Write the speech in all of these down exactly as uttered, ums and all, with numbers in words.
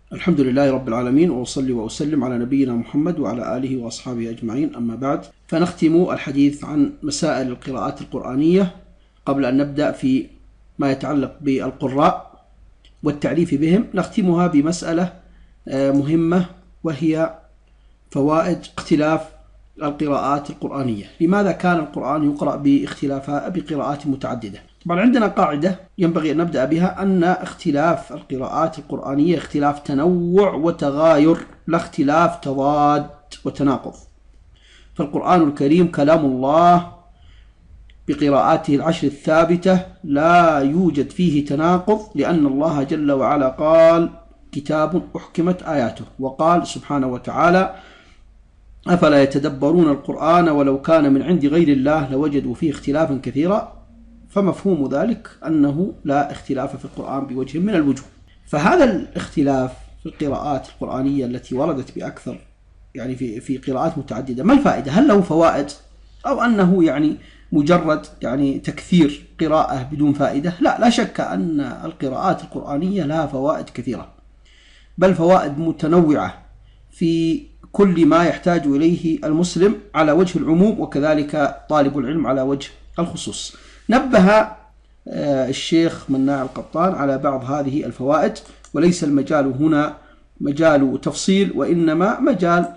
الحمد لله رب العالمين، وأصلي وأسلم على نبينا محمد وعلى آله وأصحابه أجمعين. أما بعد، فنختم الحديث عن مسائل القراءات القرآنية قبل أن نبدأ في ما يتعلق بالقراء والتعريف بهم. نختمها بمسألة مهمة، وهي فوائد اختلاف القراءات القرآنية. لماذا كان القرآن يقرأ باختلافات بقراءات متعددة؟ طبعا عندنا قاعدة ينبغي أن نبدأ بها، أن اختلاف القراءات القرآنية اختلاف تنوع وتغاير، لا اختلاف تضاد وتناقض. فالقرآن الكريم كلام الله بقراءاته العشر الثابتة لا يوجد فيه تناقض، لأن الله جل وعلا قال: كتاب أحكمت آياته، وقال سبحانه وتعالى: أفلا يتدبرون القرآن ولو كان من عند غير الله لوجدوا فيه اختلافا كثيرا. فمفهوم ذلك أنه لا اختلاف في القرآن بوجه من الوجوه. فهذا الاختلاف في القراءات القرآنية التي وردت بأكثر يعني في في قراءات متعددة، ما الفائدة؟ هل له فوائد، أو أنه يعني مجرد يعني تكثير قراءة بدون فائدة؟ لا، لا شك أن القراءات القرآنية لها فوائد كثيرة، بل فوائد متنوعة في كل ما يحتاج إليه المسلم على وجه العموم، وكذلك طالب العلم على وجه الخصوص. نبه الشيخ مناع القطان على بعض هذه الفوائد، وليس المجال هنا مجال تفصيل، وإنما مجال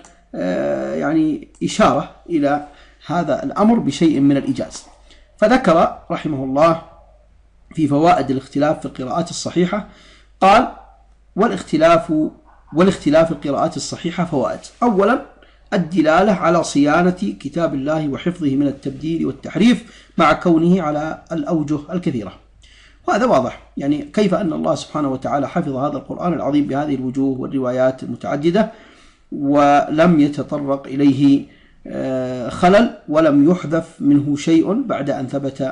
يعني إشارة إلى هذا الأمر بشيء من الإيجاز. فذكر رحمه الله في فوائد الاختلاف في القراءات الصحيحة، قال: والاختلاف والاختلاف القراءات الصحيحة فوائد. أولا، الدلالة على صيانة كتاب الله وحفظه من التبديل والتحريف مع كونه على الأوجه الكثيرة. وهذا واضح، يعني كيف أن الله سبحانه وتعالى حفظ هذا القرآن العظيم بهذه الوجوه والروايات المتعددة، ولم يتطرق إليه خلل، ولم يحذف منه شيء بعد أن ثبت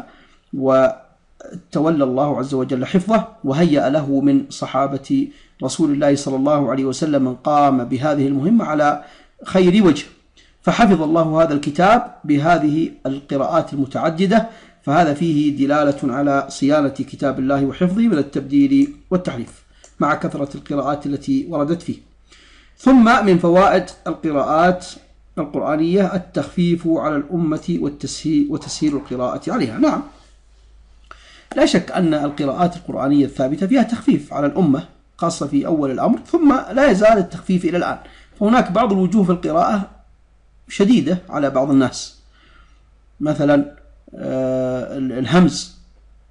وتولى الله عز وجل حفظه، وهيأ له من صحابة رسول الله صلى الله عليه وسلم من قام بهذه المهمة على خير وجه. فحفظ الله هذا الكتاب بهذه القراءات المتعددة، فهذا فيه دلالة على صيانة كتاب الله وحفظه من التبديل والتحريف مع كثرة القراءات التي وردت فيه. ثم من فوائد القراءات القرآنية التخفيف على الأمة والتسهيل وتسهيل القراءة عليها. نعم، لا شك أن القراءات القرآنية الثابتة فيها تخفيف على الأمة، خاصة في أول الأمر، ثم لا يزال التخفيف إلى الآن. فهناك بعض الوجوه في القراءة شديدة على بعض الناس، مثلا الهمز،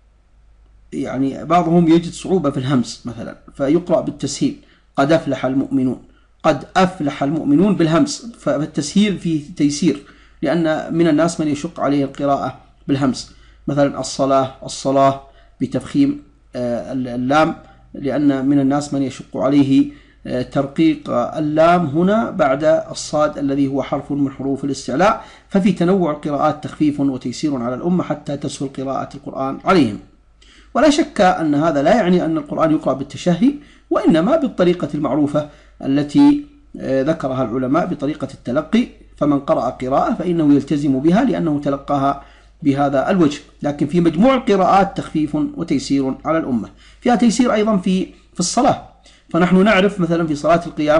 يعني بعضهم يجد صعوبة في الهمز مثلا، فيقرأ بالتسهيل: قد أفلح المؤمنون، قد أفلح المؤمنون بالهمز، فالتسهيل فيه تيسير، لأن من الناس من يشق عليه القراءة بالهمز. مثلا الصلاة، الصلاة بتفخيم اللام، لأن من الناس من يشق عليه ترقيق اللام هنا بعد الصاد الذي هو حرف من حروف الاستعلاء. ففي تنوع القراءات تخفيف وتيسير على الأمة حتى تسهل قراءة القرآن عليهم. ولا شك أن هذا لا يعني أن القرآن يقرأ بالتشهي، وإنما بالطريقة المعروفة التي ذكرها العلماء بطريقة التلقي، فمن قرأ قراءة فإنه يلتزم بها لأنه تلقاها بهذا الوجه. لكن في مجموع القراءات تخفيف وتيسير على الأمة. فيها تيسير أيضا في في الصلاة، فنحن نعرف مثلا في صلاة القيام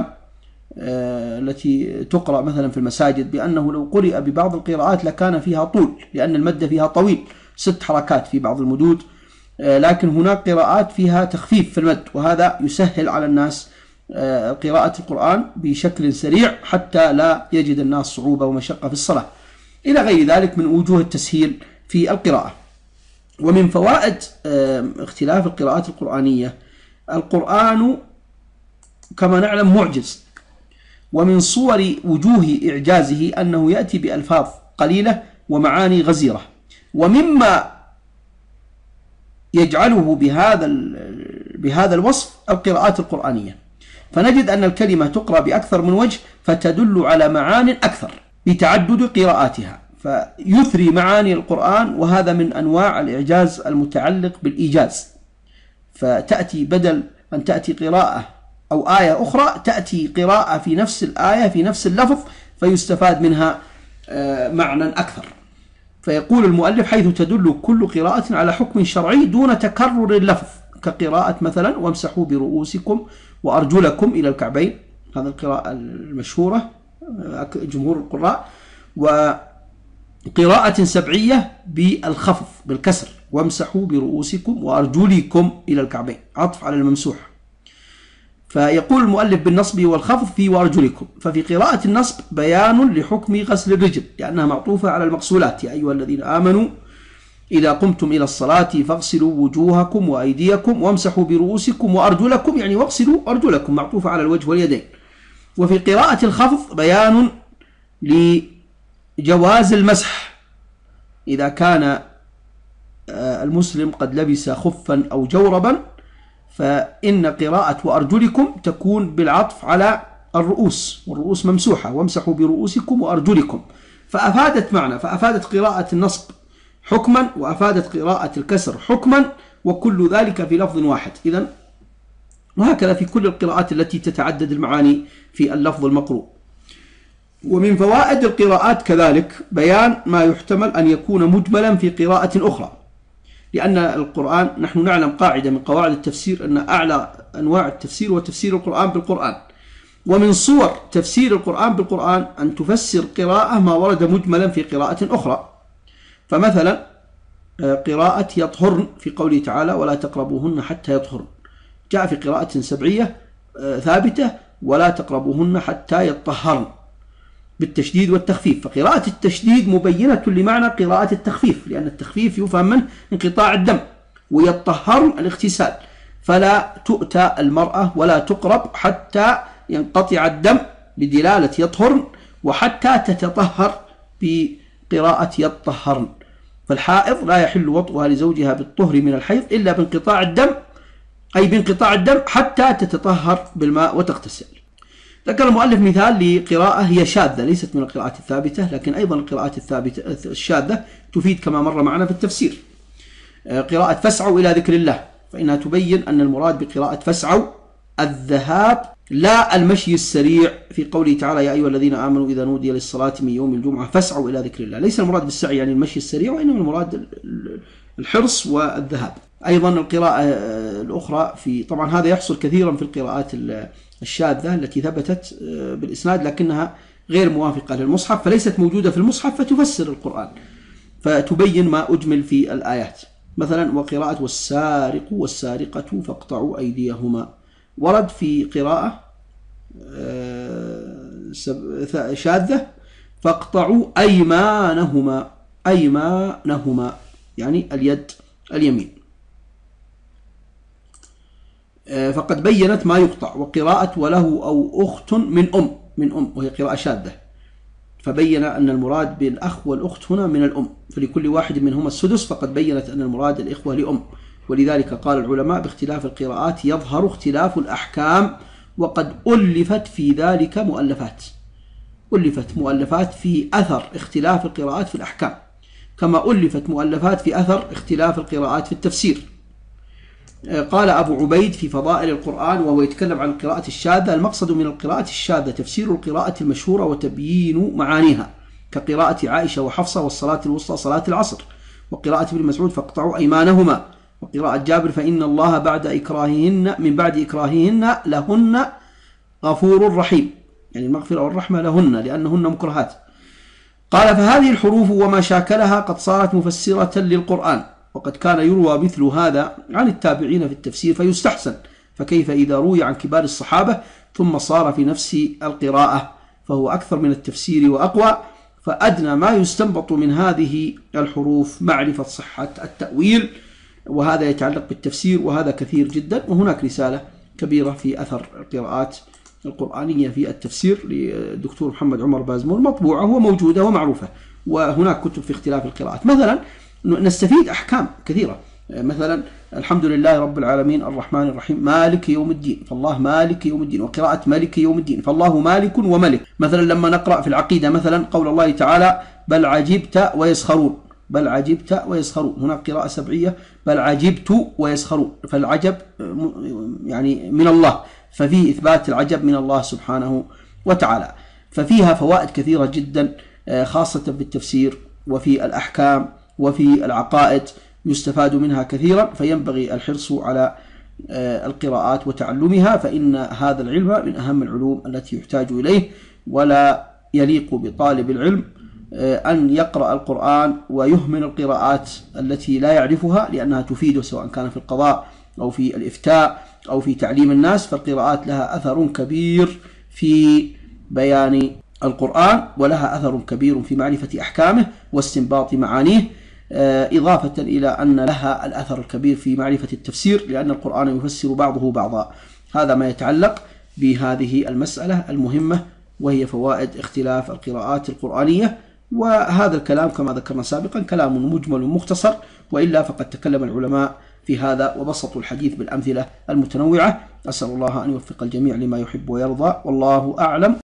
التي تقرأ مثلا في المساجد بأنه لو قرئ ببعض القراءات لكان فيها طول، لأن المد فيها طويل، ست حركات في بعض المدود، لكن هناك قراءات فيها تخفيف في المد، وهذا يسهل على الناس قراءة القرآن بشكل سريع حتى لا يجد الناس صعوبة ومشقة في الصلاة، إلى غير ذلك من وجوه التسهيل في القراءة. ومن فوائد اختلاف القراءات القرآنية، القرآن كما نعلم معجز، ومن صور وجوه إعجازه أنه يأتي بألفاظ قليلة ومعاني غزيرة. ومما يجعله بهذا بهذا الوصف القراءات القرآنية، فنجد أن الكلمة تقرأ بأكثر من وجه فتدل على معاني أكثر بتعدد قراءاتها، فيثري معاني القرآن، وهذا من أنواع الإعجاز المتعلق بالإيجاز. فتأتي بدل أن تأتي قراءة أو آية أخرى، تأتي قراءة في نفس الآية في نفس اللفظ، فيستفاد منها معنى أكثر. فيقول المؤلف: حيث تدل كل قراءة على حكم شرعي دون تكرر اللفظ، كقراءة مثلا: وامسحوا برؤوسكم وأرجلكم إلى الكعبين، هذا القراءة المشهورة جمهور القراء. وقراءة سبعية بالخفض بالكسر، وامسحوا برؤوسكم وأرجلكم إلى الكعبين، عطف على الممسوح. فيقول المؤلف بالنصب والخفض في وأرجلكم. ففي قراءة النصب بيان لحكم غسل الرجل لأنها معطوفة على المغسولات، يا أيها الذين آمنوا إذا قمتم إلى الصلاة فاغسلوا وجوهكم وأيديكم وامسحوا برؤوسكم وأرجلكم، يعني واغسلوا أرجلكم، معطوفة على الوجه واليدين. وفي قراءة الخفض بيان لجواز المسح إذا كان المسلم قد لبس خفا أو جوربا، فإن قراءة وأرجلكم تكون بالعطف على الرؤوس، والرؤوس ممسوحة، وامسحوا برؤوسكم وأرجلكم، فأفادت معنى، فأفادت قراءة النصب حكما وأفادت قراءة الكسر حكما، وكل ذلك في لفظ واحد. إذن وهكذا في كل القراءات التي تتعدد المعاني في اللفظ المقروء. ومن فوائد القراءات كذلك بيان ما يحتمل أن يكون مجملا في قراءة أخرى، لأن القرآن نحن نعلم قاعدة من قواعد التفسير أن أعلى أنواع التفسير هو تفسير القرآن بالقرآن. ومن صور تفسير القرآن بالقرآن أن تفسر قراءة ما ورد مجملا في قراءة أخرى. فمثلا قراءة يطهرن في قوله تعالى ولا تقربوهن حتى يطهرن، جاء في قراءة سبعية ثابتة ولا تقربوهن حتى يطهرن بالتشديد والتخفيف. فقراءة التشديد مبينة لمعنى قراءة التخفيف، لأن التخفيف يفهم منه انقطاع الدم، ويطهرن الاغتسال، فلا تؤتى المرأة ولا تقرب حتى ينقطع الدم بدلالة يطهرن، وحتى تتطهر بقراءة يطهرن. فالحائض لا يحل وطئها لزوجها بالطهر من الحيض إلا بانقطاع الدم، أي بانقطاع الدم حتى تتطهر بالماء وتغتسل. ذكر المؤلف مثال لقراءة هي شاذة ليست من القراءات الثابتة، لكن أيضا القراءات الثابتة الشاذة تفيد كما مر معنا في التفسير. قراءة فاسعوا إلى ذكر الله، فإنها تبين أن المراد بقراءة فاسعوا الذهاب لا المشي السريع، في قوله تعالى يا أيها الذين آمنوا إذا نودي للصلاة من يوم الجمعة فاسعوا إلى ذكر الله. ليس المراد بالسعي يعني المشي السريع، وإنما المراد الحرص والذهاب. أيضا القراءة الأخرى في طبعا هذا يحصل كثيرا في القراءات الشاذة التي ثبتت بالإسناد لكنها غير موافقة للمصحف، فليست موجودة في المصحف فتفسر القرآن فتبين ما أجمل في الآيات. مثلا وقراءة والسارق والسارقة فاقطعوا أيديهما، ورد في قراءة شاذة فاقطعوا أيمانهما، أيمانهما يعني اليد اليمين، فقد بينت ما يقطع. وقراءة وله أو أخت من أم، من أم وهي قراءة شاذة، فبين أن المراد بالأخ والأخت هنا من الأم، فلكل واحد منهما السدس، فقد بينت أن المراد الإخوة لأم. ولذلك قال العلماء باختلاف القراءات يظهر اختلاف الأحكام، وقد ألفت في ذلك مؤلفات، ألفت مؤلفات في أثر اختلاف القراءات في الأحكام، كما ألفت مؤلفات في أثر اختلاف القراءات في التفسير. قال أبو عبيد في فضائل القرآن وهو يتكلم عن القراءة الشاذة: المقصد من القراءة الشاذة تفسير القراءة المشهورة وتبيين معانيها، كقراءة عائشة وحفصة والصلاة الوسطى صلاة العصر، وقراءة ابن مسعود فاقطعوا أيمانهما، وقراءة جابر فإن الله بعد إكراههن من بعد إكراههن لهن غفور رحيم، يعني المغفرة والرحمة لهن لأنهن مكرهات. قال فهذه الحروف وما شاكلها قد صارت مفسرة للقرآن، وقد كان يروى مثل هذا عن التابعين في التفسير فيستحسن، فكيف إذا روي عن كبار الصحابة ثم صار في نفس القراءة، فهو أكثر من التفسير وأقوى. فأدنى ما يستنبط من هذه الحروف معرفة صحة التأويل، وهذا يتعلق بالتفسير، وهذا كثير جدا. وهناك رسالة كبيرة في أثر القراءات القرآنية في التفسير للدكتور محمد عمر بازمول مطبوعة وموجودة ومعروفة، وهناك كتب في اختلاف القراءات. مثلا نستفيد أحكام كثيرة، مثلا الحمد لله رب العالمين الرحمن الرحيم مالك يوم الدين، فالله مالك يوم الدين، وقراءة مالك يوم الدين فالله مالك وملك. مثلا لما نقرأ في العقيدة مثلا قول الله تعالى بل عجبت ويسخرون، بل عجبت ويسخرون، هناك قراءة سبعية بل عجبت ويسخرون، فالعجب يعني من الله، ففيه إثبات العجب من الله سبحانه وتعالى. ففيها فوائد كثيرة جدا خاصة في التفسير وفي الأحكام وفي العقائد، يستفاد منها كثيرا، فينبغي الحرص على القراءات وتعلمها، فإن هذا العلم من أهم العلوم التي يحتاج إليه، ولا يليق بطالب العلم أن يقرأ القرآن ويهمل القراءات التي لا يعرفها، لأنها تفيده سواء كان في القضاء أو في الإفتاء أو في تعليم الناس. فالقراءات لها أثر كبير في بيان القرآن، ولها أثر كبير في معرفة أحكامه واستنباط معانيه، إضافة إلى أن لها الأثر الكبير في معرفة التفسير، لأن القرآن يفسر بعضه بعضا. هذا ما يتعلق بهذه المسألة المهمة، وهي فوائد اختلاف القراءات القرآنية. وهذا الكلام كما ذكرنا سابقا كلام مجمل مختصر، وإلا فقد تكلم العلماء في هذا وبسطوا الحديث بالأمثلة المتنوعة. أسأل الله أن يوفق الجميع لما يحب ويرضى، والله أعلم.